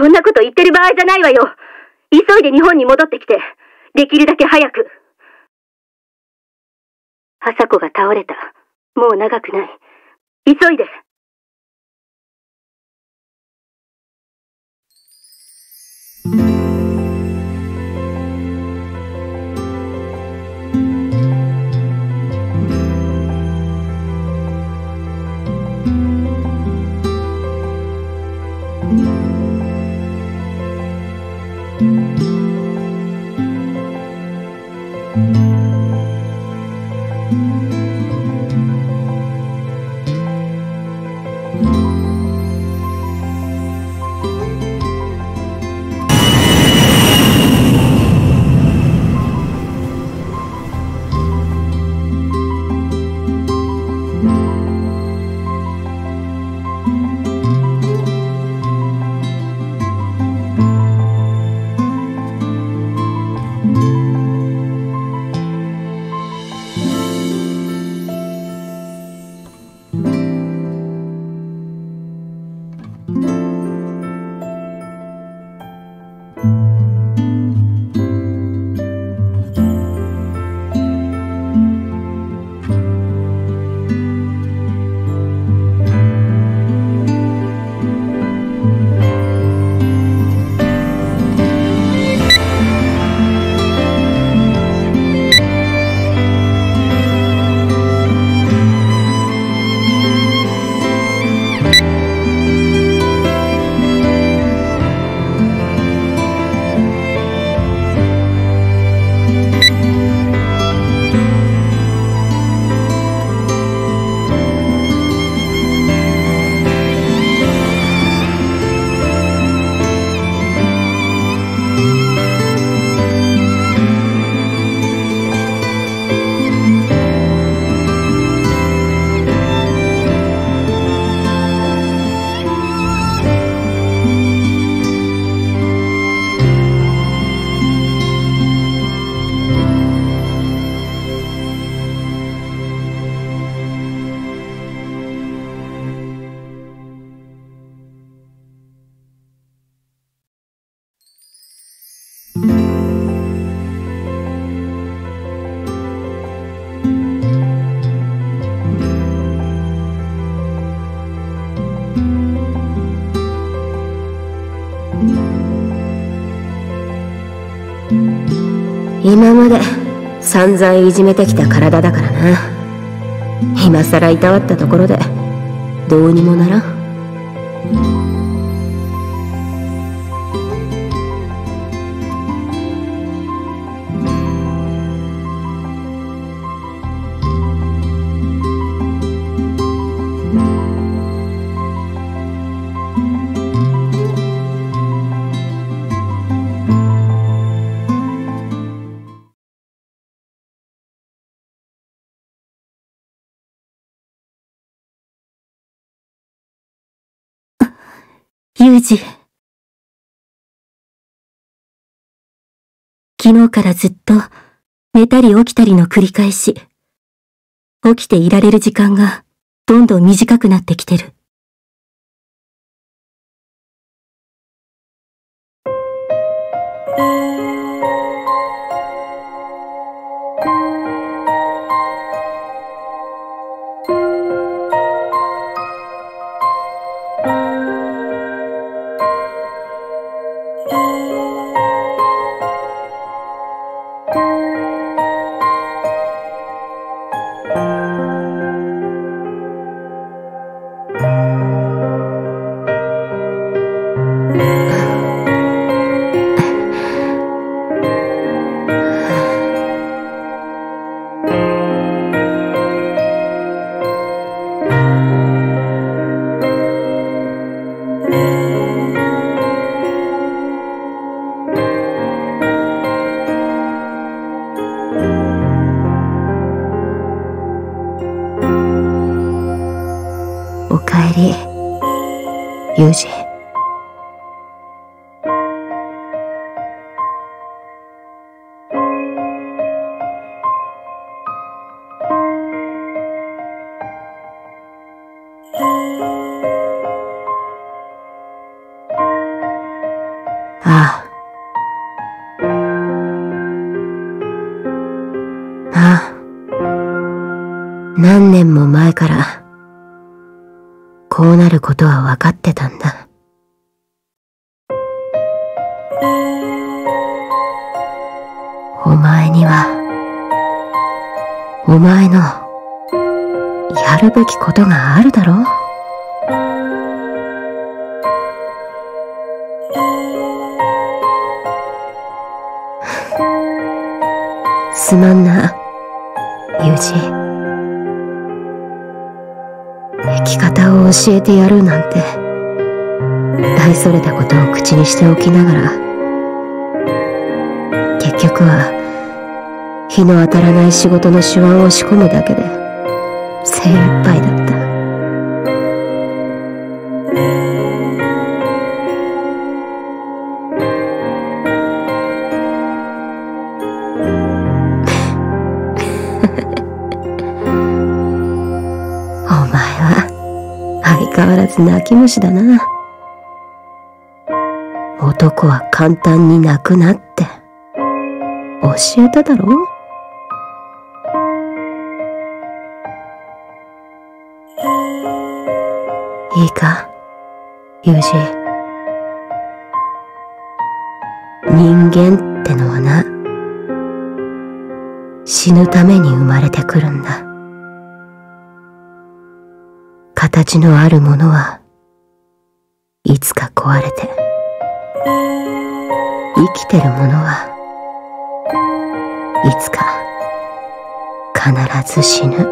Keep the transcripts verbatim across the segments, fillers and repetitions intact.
そんなこと言ってる場合じゃないわよ。急いで日本に戻ってきて、できるだけ早く。朝子が倒れた。もう長くない。急いで。 今まで散々いじめてきた体だからな。今さらいたわったところでどうにもならん。 ユージ。昨日からずっと寝たり起きたりの繰り返し。起きていられる時間がどんどん短くなってきてる。 おかえり、ユージ。 何年も前からこうなることは分かってたんだ。お前にはお前のやるべきことがあるだろう。すまんな、ユージ。生き方を教えてやるなんて大それたことを口にしておきながら、結局は日の当たらない仕事の手腕を仕込むだけで精一杯だった。お前は相変わらず泣き虫だな。男は簡単に泣くなって教えただろ。いいか、ユージ。人間ってのはな、死ぬために生まれてくるんだ。形のあるものはいつか壊れて、生きてるものはいつか必ず死ぬ。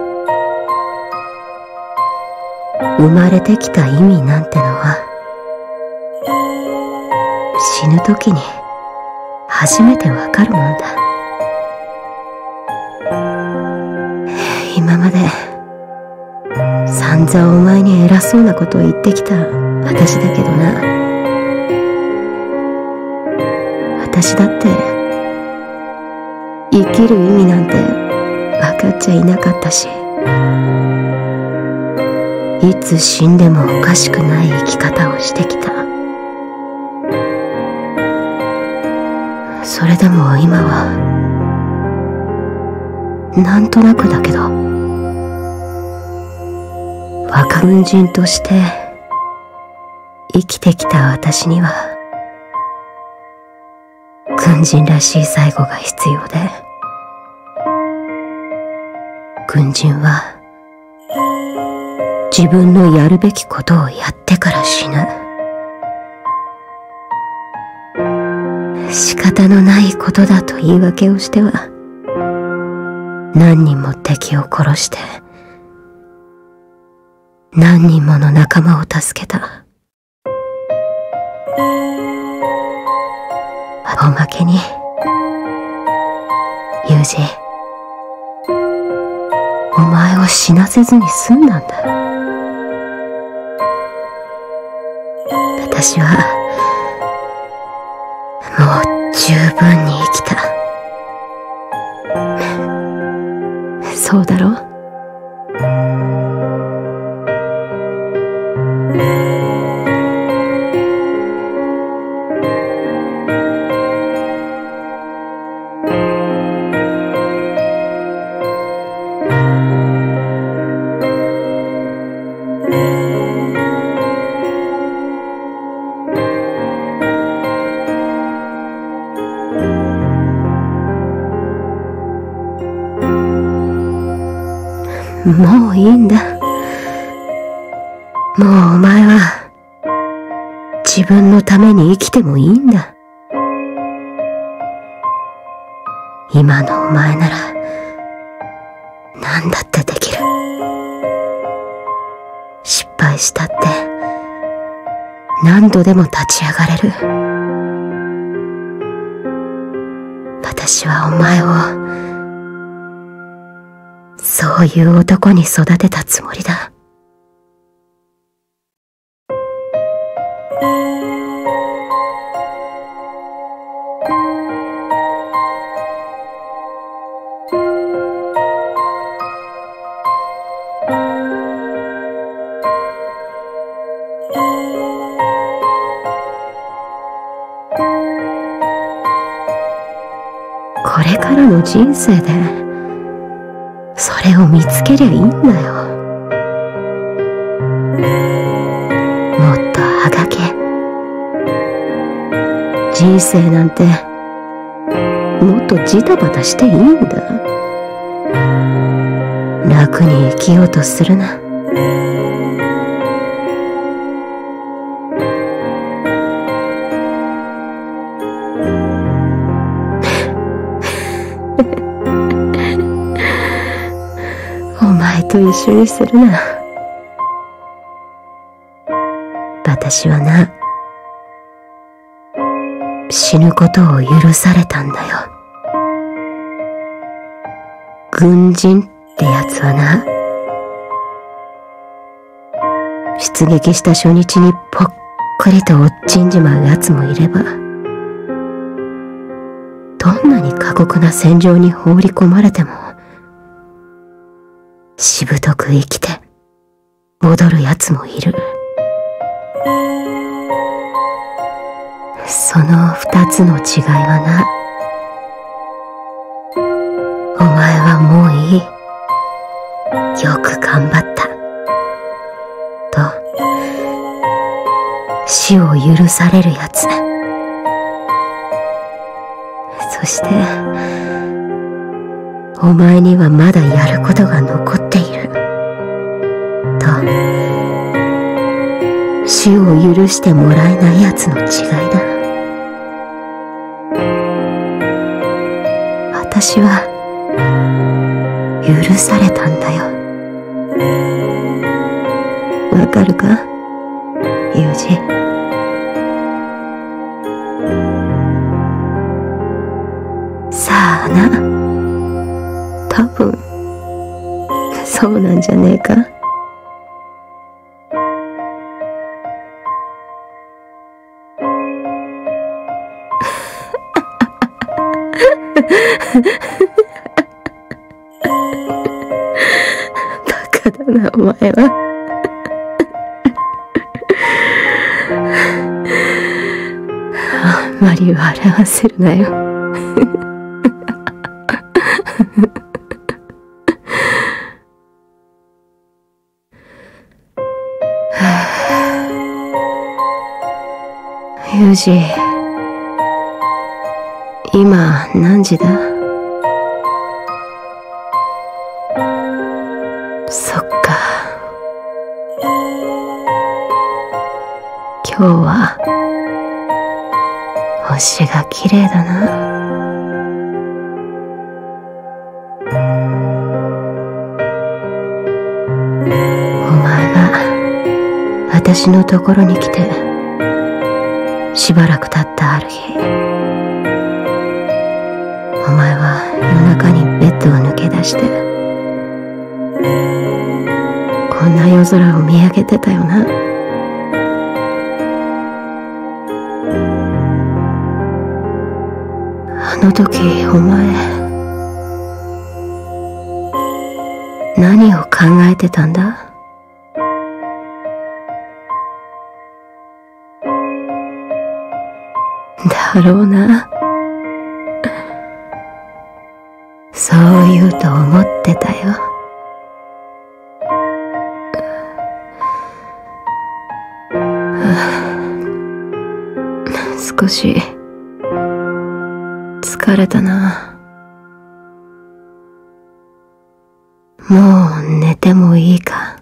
生まれてきた意味なんてのは死ぬ時に初めてわかるもんだ。今まで散々お前に偉そうなことを言ってきた私だけどな。私だって生きる意味なんて分かっちゃいなかったし、いつ死んでもおかしくない生き方をしてきた。それでも今はなんとなくだけど、若軍人として生きてきた私には軍人らしい最後が必要で、軍人は自分のやるべきことをやってから死ぬ。仕方のないことだと言い訳をしては何人も敵を殺して何人もの仲間を助けた。おまけにユージ、お前を死なせずに済んだんだ。私はもう十分に生きた。そうだろ？もういいんだ。もうお前は自分のために生きてもいいんだ。今のお前なら何だってできる。失敗したって何度でも立ち上がれる。私はお前をそういう男に育てたつもりだ。これからの人生でそれを見つけりゃいいんだよ。もっとあがけ。人生なんてもっとジタバタしていいんだ。楽に生きようとするな。お前と一緒にするな。私はな、死ぬことを許されたんだよ。軍人ってやつはな、出撃した初日にぽっくりと落ちんじまうやつもいれば、どんなに過酷な戦場に放り込まれてもしぶとく生きて戻るやつもいる。その二つの違いはな、お前はもういい、よく頑張ったと死を許されるやつ。そしてお前にはまだやることが残っていると死を許してもらえないやつの違いだ。私は許されたんだよ。わかるか、ユージ。さあな、多分そうなんじゃねえか。バカだなお前は。あんまり笑わせるなよ。ユージ、今何時だ？そっか。今日は星が綺麗だな。お前が私のところに来てしばらく経ったある日、お前は夜中にベッドを抜け出してこんな夜空を見上げてたよな。あの時お前何を考えてたんだ？だろうな。そう言うと思ってたよ。少し疲れたな。もう寝てもいいか？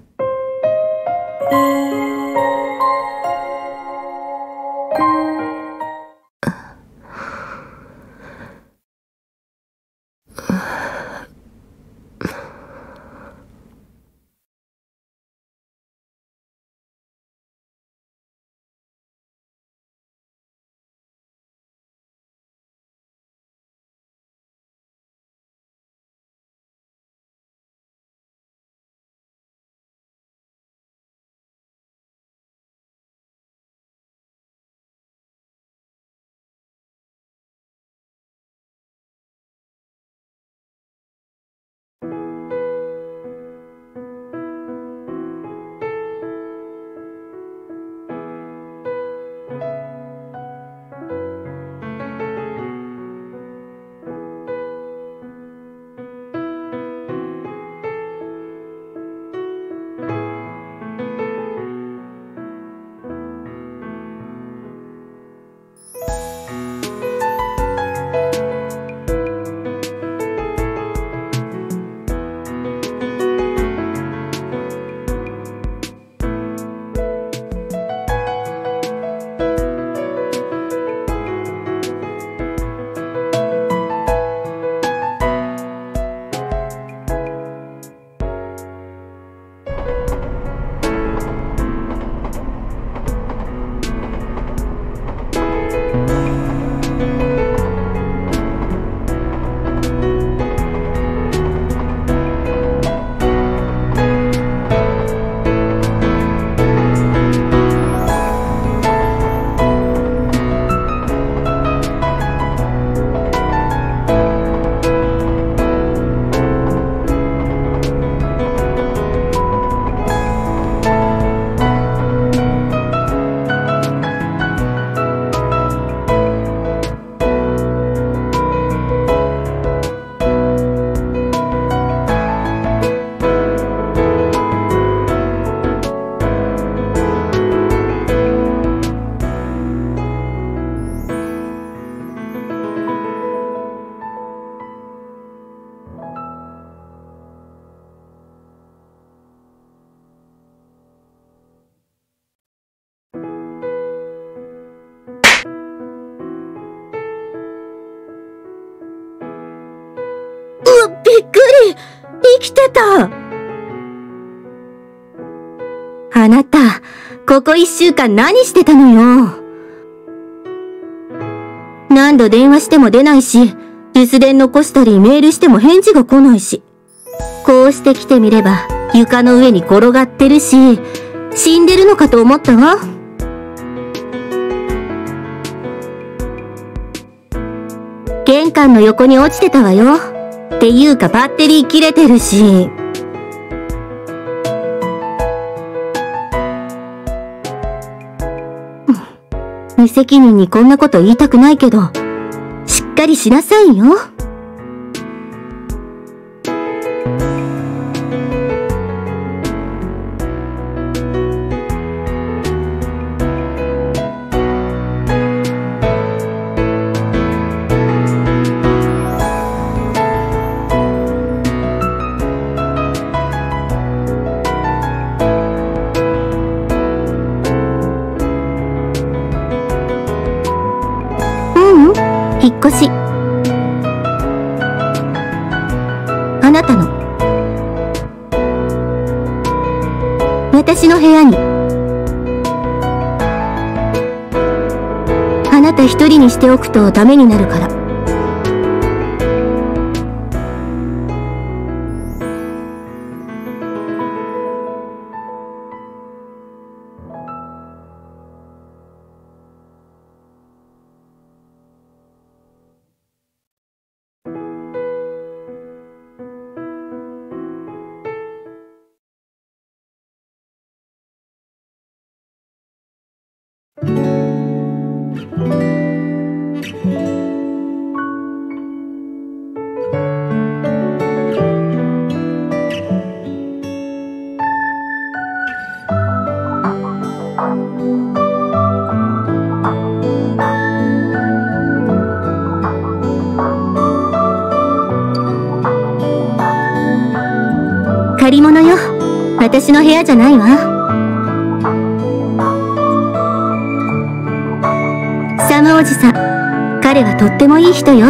生きてた。あなた、ここ一週間何してたのよ。何度電話しても出ないし、留守電残したりメールしても返事が来ないし。こうして来てみれば、床の上に転がってるし、死んでるのかと思ったわ。玄関の横に落ちてたわよ。っていうかバッテリー切れてるし。無責任にこんなこと言いたくないけど、しっかりしなさいよ。引っ越し。あなたの。私の部屋に。あなた一人にしておくとダメになるから。借り物よ。私の部屋じゃないわ。サムおじさん、彼はとってもいい人よ。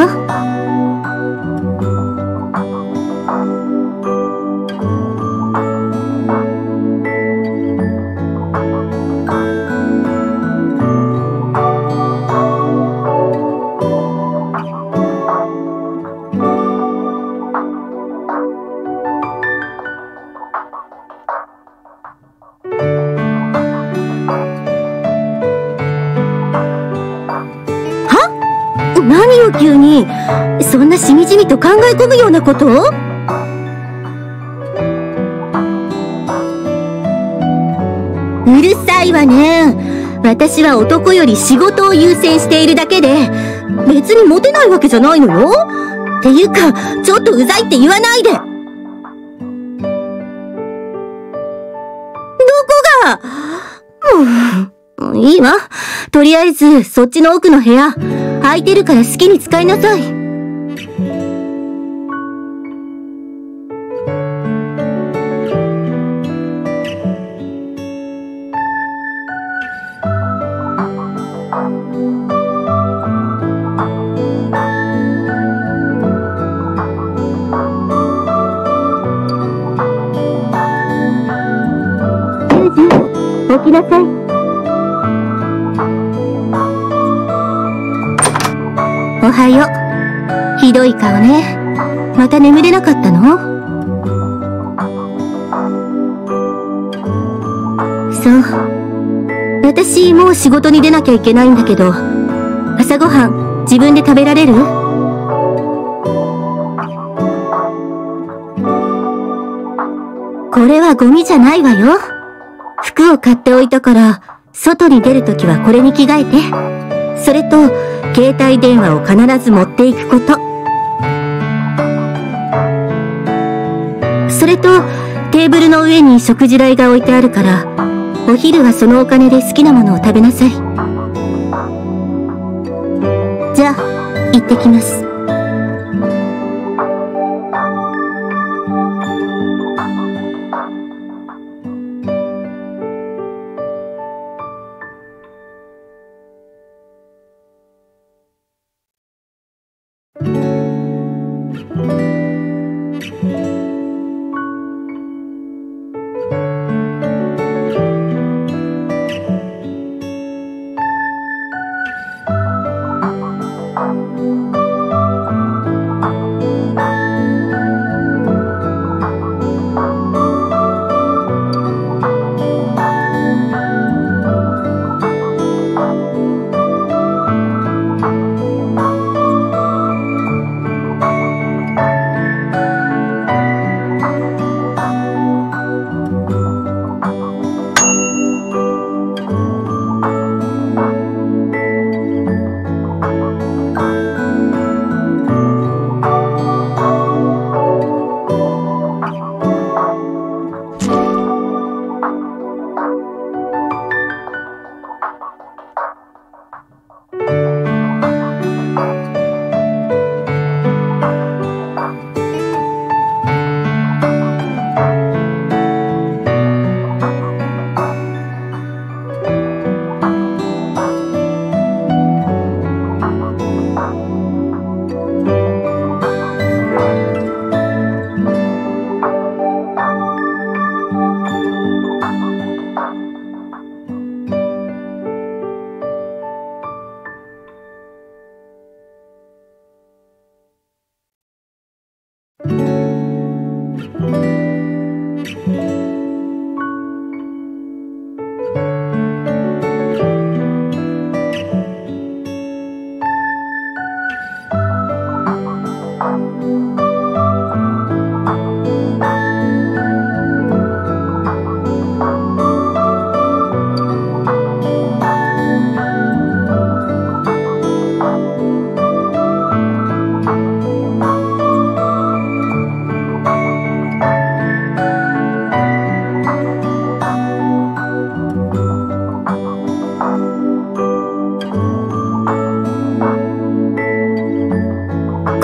何よ急に、そんなしみじみと考え込むようなこと？うるさいわね。私は男より仕事を優先しているだけで、別にモテないわけじゃないのよ。っていうか、ちょっとうざいって言わないで。どこが？もう、いいわ。とりあえず、そっちの奥の部屋、空いてるから好きに使いなさい。ユージ、起きなさい。おはよう。ひどい顔ね。また眠れなかったの？そう。私、もう仕事に出なきゃいけないんだけど、朝ごはん、自分で食べられる？これはゴミじゃないわよ。服を買っておいたから、外に出るときはこれに着替えて。それと、携帯電話を必ず持っていくこと。それと、テーブルの上に食事台が置いてあるから、お昼はそのお金で好きなものを食べなさい。じゃあ、行ってきます。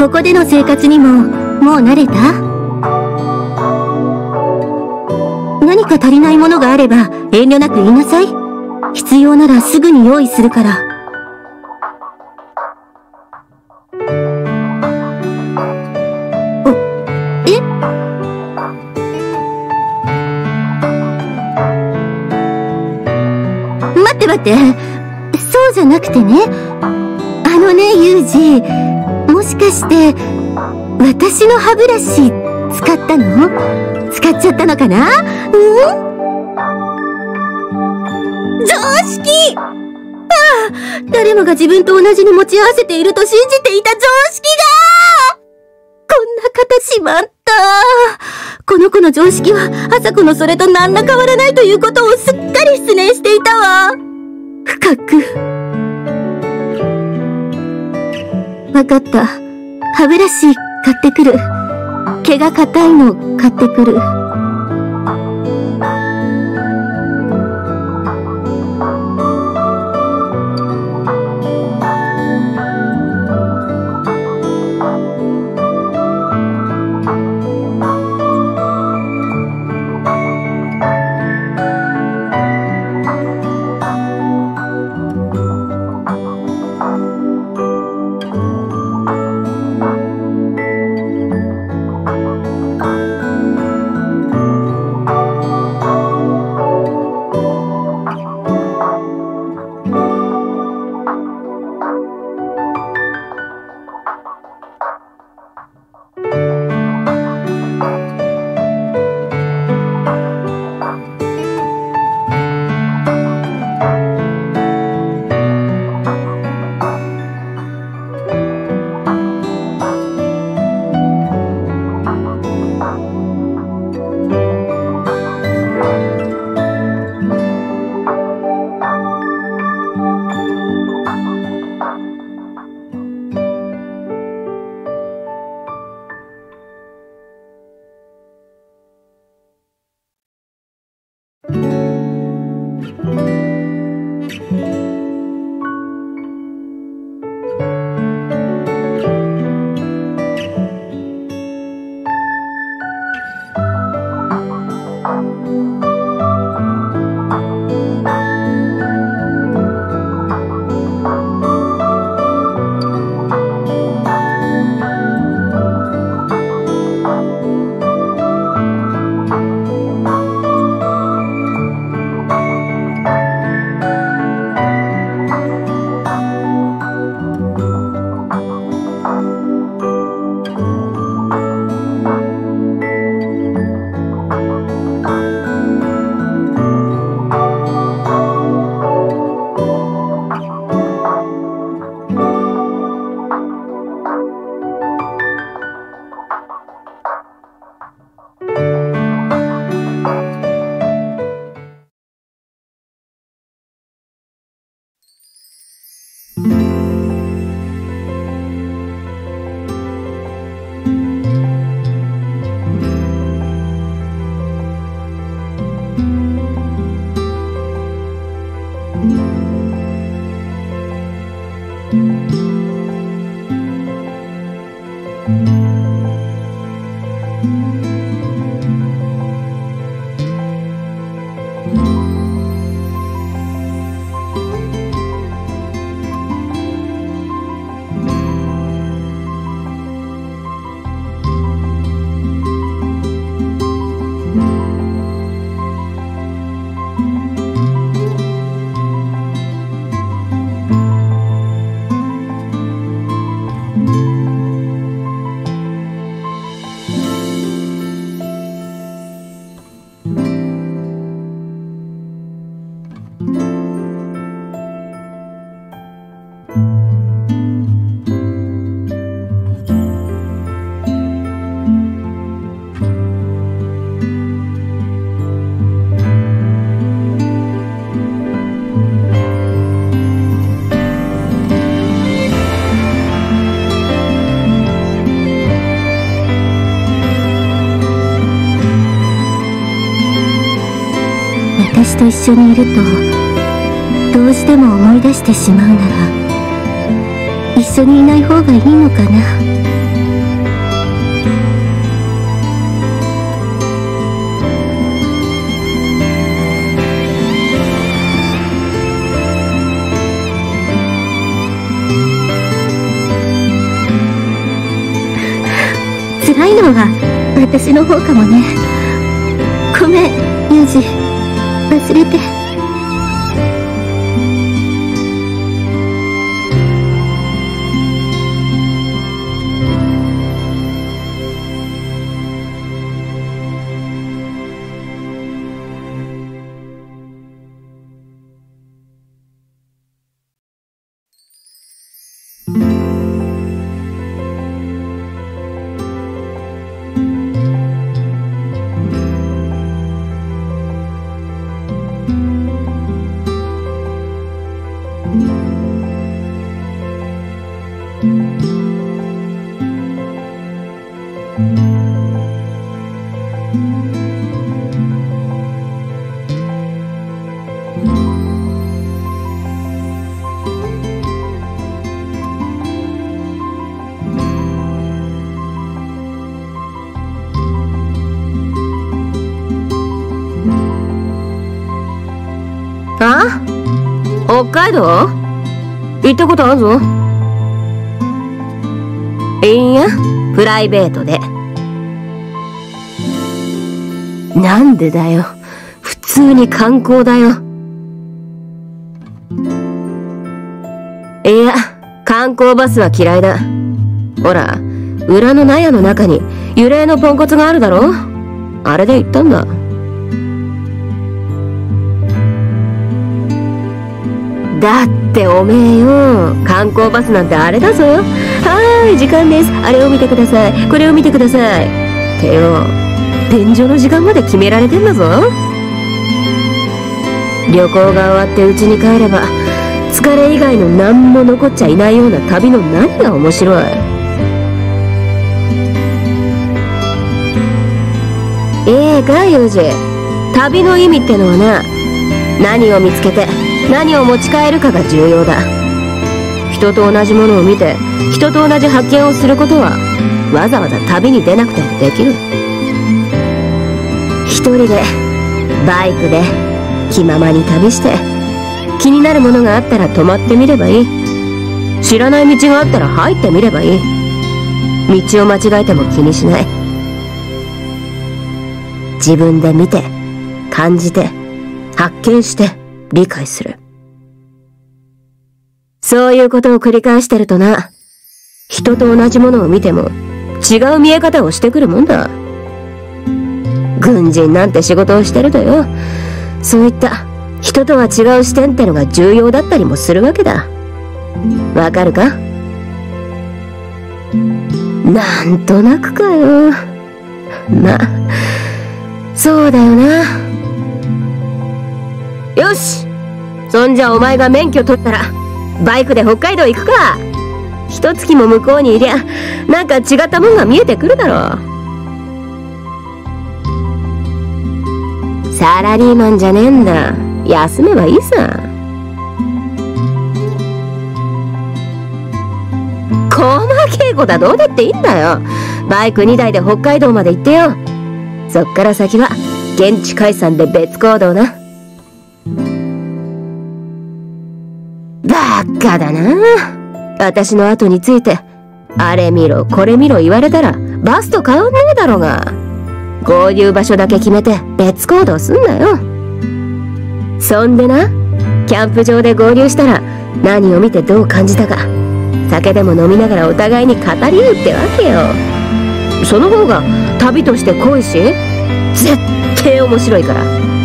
ここでの生活にももう慣れた？何か足りないものがあれば遠慮なく言いなさい。必要ならすぐに用意するから。お、え？待って待って。そうじゃなくてね。あのね、ユージ。もしかして、私の歯ブラシ使ったの？使っちゃったのかな？うん？常識！ああ、誰もが自分と同じに持ち合わせていると信じていた常識が！こんな方しまった。この子の常識は、朝子のそれと何ら変わらないということをすっかり失念していたわ。深く。わかった。歯ブラシ買ってくる。毛が硬いの買ってくる。 私と一緒にいるとどうしても思い出してしまうなら一緒にいない方がいいのかな。 いのは私の方かもね。ごめん、ユージ。忘れて。 あ？北海道？行ったことあるぞ。いいや、プライベートで。なんでだよ。普通に観光だよ。いや、観光バスは嫌いだ。ほら、裏の納屋の中に幽霊のポンコツがあるだろ？あれで行ったんだ。だっておめえよ、観光バスなんてあれだぞ。はーい、時間です。あれを見てください。これを見てください。ってよ、便所の時間まで決められてんだぞ。旅行が終わって家に帰れば、疲れ以外の何も残っちゃいないような旅の何が面白い。ええか、ユージ。旅の意味ってのはな、何を見つけて、何を持ち帰るかが重要だ。人と同じものを見て人と同じ発見をすることはわざわざ旅に出なくてもできる。一人でバイクで気ままに旅して気になるものがあったら止まってみればいい。知らない道があったら入ってみればいい。道を間違えても気にしない。自分で見て感じて発見して理解する。そういうことを繰り返してるとな、人と同じものを見ても違う見え方をしてくるもんだ。軍人なんて仕事をしてるとよ、そういった人とは違う視点ってのが重要だったりもするわけだ。わかるか？なんとなくかよ。まあ、そうだよな。よし、そんじゃお前が免許取ったらバイクで北海道行くか。一月も向こうにいりゃなんか違ったもんが見えてくるだろう。サラリーマンじゃねえんだ。休めばいいさ。細けいことはどうだっていいんだよ。バイクにだいで北海道まで行ってよ。そっから先は現地解散で別行動な。バカだな。私の後についてあれ見ろこれ見ろ言われたらバスと変わんねえだろうが。合流場所だけ決めて別行動すんなよ。そんでな、キャンプ場で合流したら何を見てどう感じたか酒でも飲みながらお互いに語り合うってわけよ。その方が旅として濃いし絶対面白いから。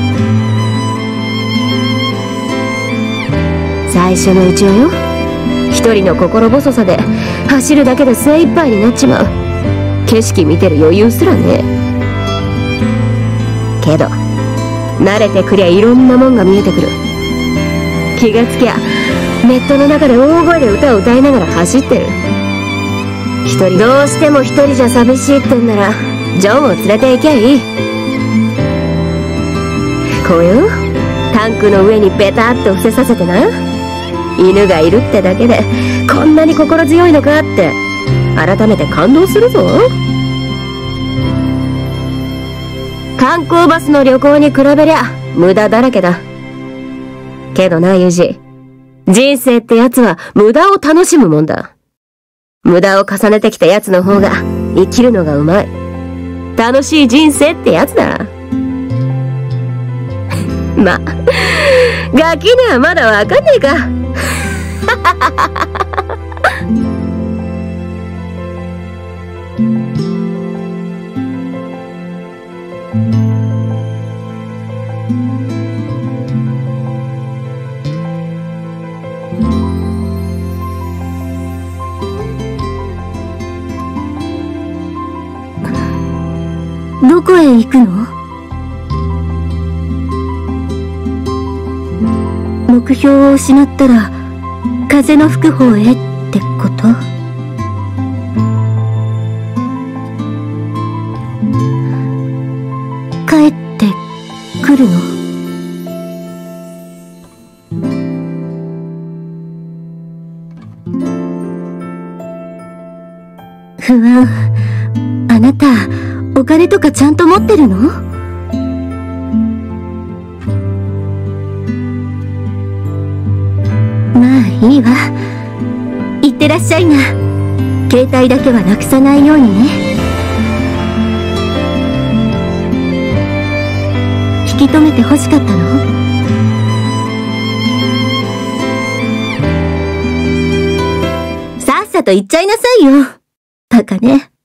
最初のうちはよ、一人の心細さで走るだけで精一杯になっちまう。景色見てる余裕すらねえ。けど慣れてくりゃいろんなもんが見えてくる。気がつきゃネットの中で大声で歌を歌いながら走ってる。一人どうしても一人じゃ寂しいってんならジョンを連れて行きゃいい。こうよ、タンクの上にベタっと伏せさせてな、犬がいるってだけでこんなに心強いのかって改めて感動するぞ。観光バスの旅行に比べりゃ無駄だらけだけどな、ユージ、人生ってやつは無駄を楽しむもんだ。無駄を重ねてきたやつの方が生きるのがうまい。 楽しい人生ってやつだ。ま、ガキにはまだわかんねえか。 どこへ行くの？目標を失ったら風の吹く方へってこと？帰ってくるの？不安。あなたお金とかちゃんと持ってるの？まあいいわ。いってらっしゃいな。携帯だけはなくさないようにね。引き止めて欲しかったの？さっさと行っちゃいなさいよ。バカね。